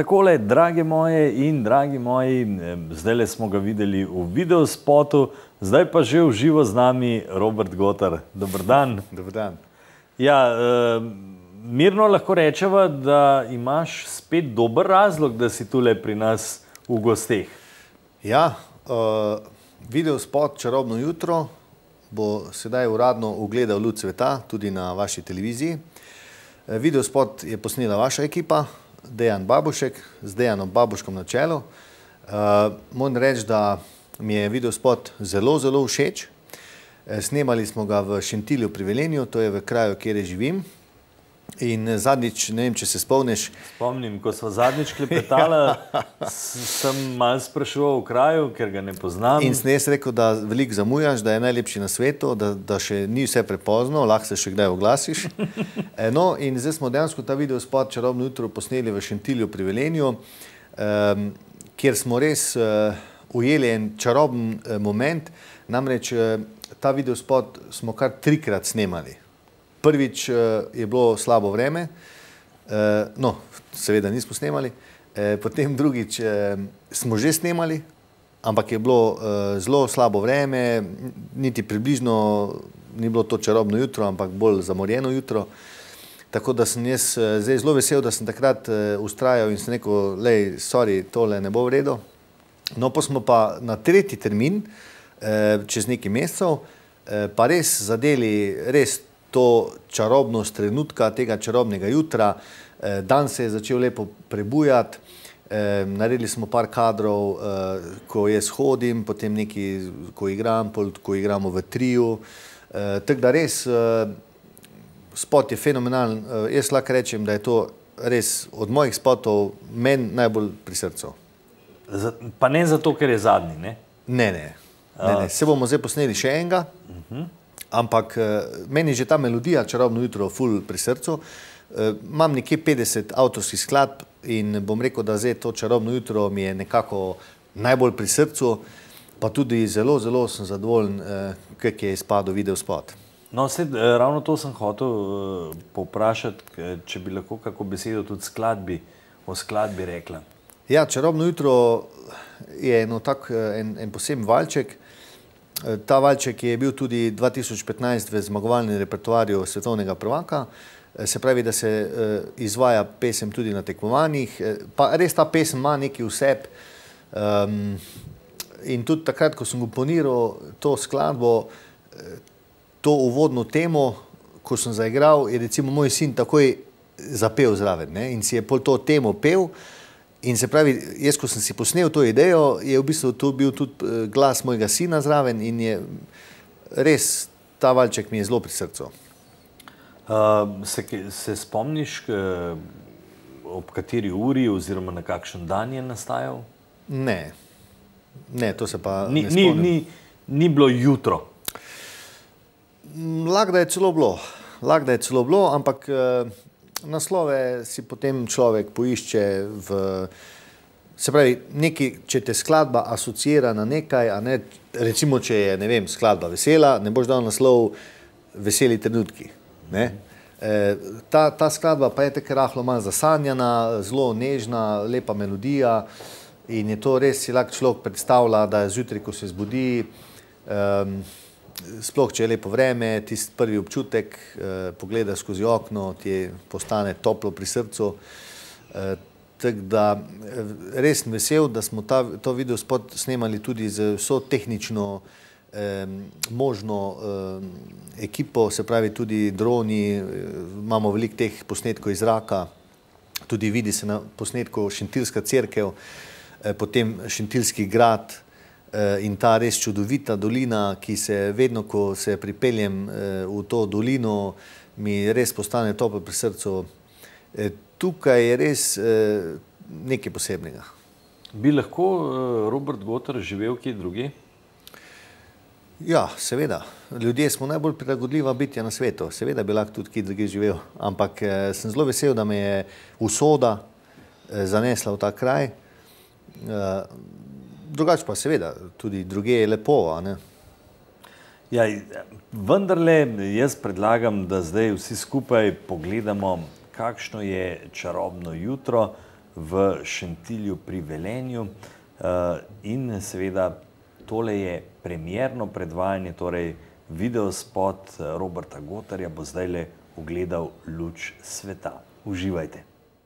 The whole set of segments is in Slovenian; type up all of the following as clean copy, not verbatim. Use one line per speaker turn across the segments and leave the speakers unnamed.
Takole, drage moje in dragi moji, zdajle smo ga videli v videospotu, zdaj pa že v živo z nami Robert Gotar. Dober dan.
Dober dan.
Ja, mirno lahko rečeva, da imaš spet dober razlog, da si tule pri nas v gosteh.
Ja, videospot Čarobno jutro bo sedaj uradno ugledal luč sveta tudi na vaši televiziji. Videospot je posnela vaša ekipa, Dejan Babušek, z Dejanom Babuškom na čelu. Moram reči, da mi je videospot zelo všeč. Snemali smo ga v Šentilju pri Velenju, to je v kraju, kjer živim. In zadnjič, ne vem, če se spomniš.
Spomnim, ko smo zadnjič klepetala, sem malo spraševal v kraju, ker ga ne poznam.
In sem jaz rekel, da veliko zamujaš, da je najlepši na svetu, da še ni vse prepozno, lahko se še kdaj oglasiš. No, in zdaj smo dejansko ta videospot Čarobno jutro posneli v Šentilju pri Velenju, kjer smo res ujeli en čaroben moment. Namreč ta videospot smo kar 3-krat snemali. Prvič je bilo slabo vreme, no, seveda nismo snemali, potem drugič smo že snemali, ampak je bilo zelo slabo vreme, niti približno ni bilo to čarobno jutro, ampak bolj zamorjeno jutro. Tako da sem jaz zdaj zelo vesel, da sem takrat ustrajal in sem rekel, lej, sorry, tole ne bo v redu. No, pa smo pa na 3. termin, čez nekaj mesecev, pa res zadeli res to čarobnost trenutka, tega čarobnega jutra. Dan se je začel lepo prebujati, naredili smo par kadrov, ko jaz hodim, potem nekaj, ko igram, ko igramo v triju. Tako da res, spot je fenomenalen. Jaz lahko rečem, da je to res od mojih spotov meni najbolj pri srcu.
Pa ne zato, ker je zadnji, ne?
Ne. Se bomo zdaj posneli še enega. Ampak meni že ta melodija Čarobno jutro ful pri srcu. Imam nekje 50 avtorskih skladb in bom rekel, da zdaj to Čarobno jutro mi je nekako najbolj pri srcu, pa tudi zelo sem zadovoljen, kak je izpadel videospot.
No, ravno to sem hotel povprašati, če bi lahko kako besedo tudi o skladbi rekla.
Ja, Čarobno jutro je en poseben valček. Ta valček je bil tudi 2015 v zmagovalnem repertoarju svetovnega prvaka. Se pravi, da se izvaja pesem tudi na tekmovanjih. Pa res ta pesem ima neki vseb. In tudi takrat, ko sem komponiral to skladbo, to uvodno temo, ko sem zaigral, je recimo moj sin takoj zapel zraven, ne? In si je pol to temo pel. In se pravi, jaz, ko sem si posnel to idejo, je v bistvu to bil tudi glas mojega sina zraven in je res, ta valček mi je zelo pri srcu.
Se spomniš, ob kateri uri oziroma na kakšen dan je nastajal?
Ne, to se pa ne spomnim.
Ni bilo jutro?
Lahko da je celo bilo, ampak naslove si potem človek poišče se pravi, če te skladba asociira na nekaj, recimo, če je, ne vem, skladba vesela, ne boš dal naslov Veseli trenutki. Ta skladba pa je tako rahlo malo zasanjana, zelo nežna, lepa melodija in je to res, si lahko človek predstavlja, da je zjutraj, ko se zbudi, sploh, če je lepo vreme, tisti prvi občutek, pogledaš skozi okno, ti postane toplo pri srcu. Tako da res sem vesel, da smo to videospot snemali tudi z vso tehnično možno ekipo, se pravi tudi droni, imamo veliko teh posnetkov iz zraka, tudi vidi se na posnetku Šentiljska cerkev, potem Šentiljski grad, in ta res čudovita dolina, ki se vedno, ko se pripeljem v to dolino, mi res postane toplo pri srcu. Tukaj je res nekaj posebnega.
Bi lahko Robert Gotar živel kje drugje?
Ja, seveda. Ljudje smo najbolj prilagodljiva bitja na svetu. Seveda bi lahko tudi kje drugje živel, ampak sem zelo vesel, da me je usoda zanesla v ta kraj. Drugače pa seveda, tudi drugje je lepo, a ne?
Ja, vendarle jaz predlagam, da zdaj vsi skupaj pogledamo, kakšno je čarobno jutro v Šentilju pri Velenju. In seveda tole je premierno predvajanje, torej videospot Roberta Gottarja bo zdajle ugledal luč sveta. Uživajte.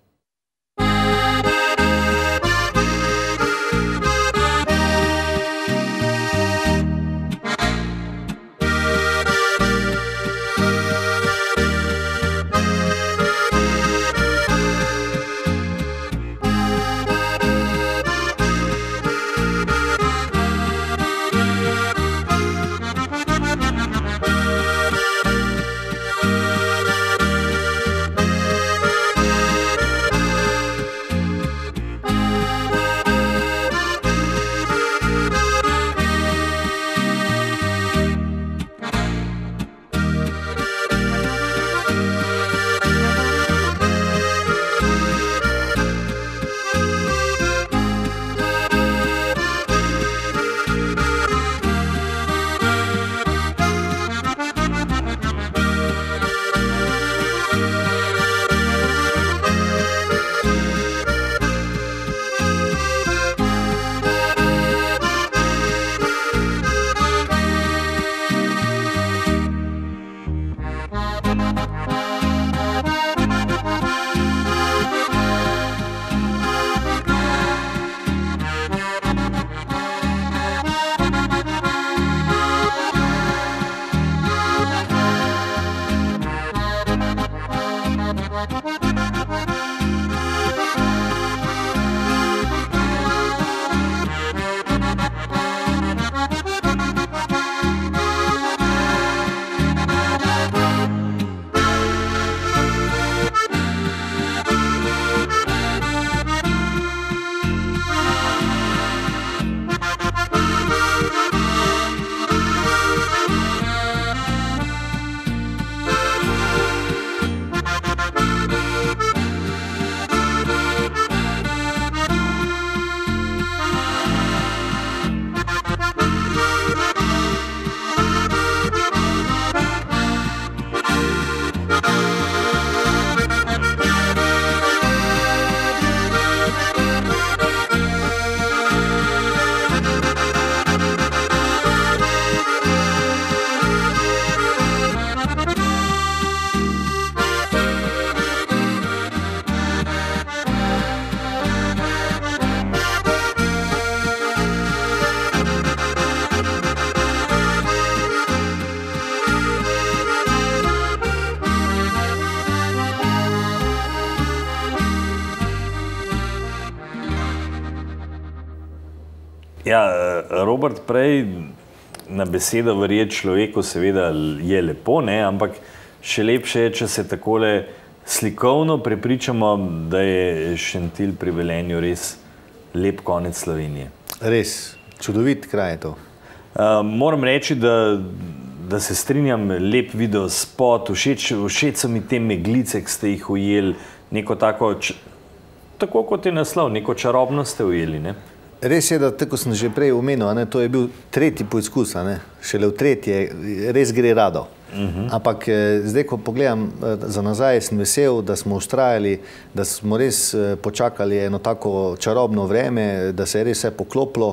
Ja, Robert, prej na besedo verjeti človeku seveda je lepo, ne? Ampak še lepše je, če se takole slikovno prepričamo, da je Šentilj pri Velenju res lep konec Slovenije.
Res, čudovit kraj je to.
Moram reči, da se strinjam, lep videospot, všeč so mi te meglice, ki ste jih ujeli, neko tako, tako kot je naslov, neko čarobno ste ujeli, ne?
Res je, da tako sem že prej omenil, to je bil tretji poizkus, šele v tretje, res gre rado. Ampak zdaj, ko pogledam za nazaj, sem vesel, da smo vztrajali, da smo res počakali eno tako čarobno vreme, da se je res vse poklopilo.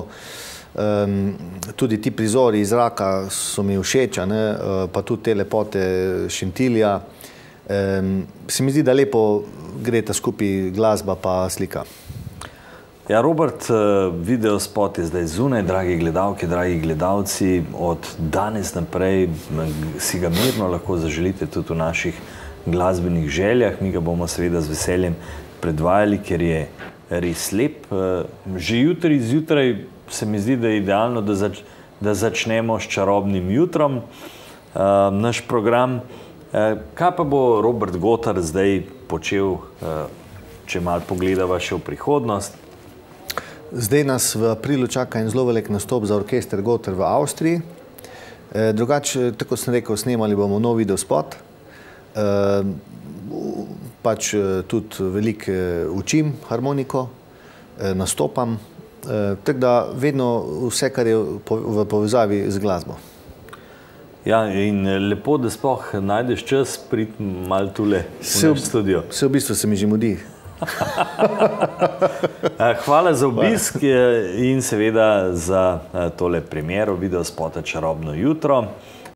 Tudi ti prizori iz zraka so mi všeč, pa tudi te lepote Šentilja. Se mi zdi, da lepo gre ta skupaj glasba pa slika.
Ja, Robert, videospot je zdaj zunaj, dragi gledalke, dragi gledalci. Od danes naprej si ga mirno lahko zaželite tudi v naših glasbenih željah. Mi ga bomo seveda z veseljem predvajali, ker je res lep. Že jutri zjutraj se mi zdi, da je idealno, da začnemo s čarobnim jutrom naš program. Kaj pa bo Robert Gottar zdaj počel, če malo pogledava še v prihodnost?
Zdaj nas v aprilu čaka en zelo velik nastop za orkester Gottar v Avstriji. Drugače, tako sem rekel, snemali bomo nov videospot. Pač tudi veliko učim harmoniko, nastopam. Tako da vedno vse, kar je v povezavi z glasbo.
Ja, in lepo, da sploh najdeš čas priti malo tule v naš studio.
Vse v bistvu se mi že mudi.
Hvala za obisk in seveda za tole premiero videospota Čarobno jutro.